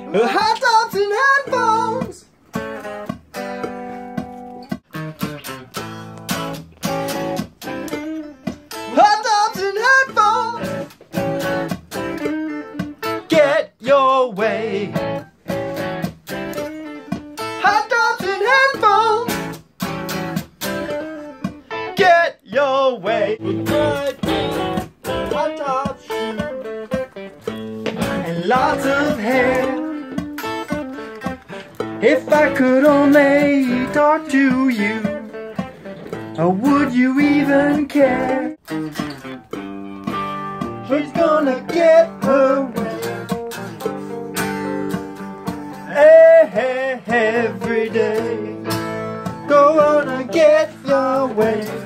hot tops and headphones. Hot tops and headphones. Get your way. Hot tops and headphones. Get your way. Hot top shoes and lots of hair. If I could only talk to you, or would you even care? She's gonna get her way every day. Go on and get your way.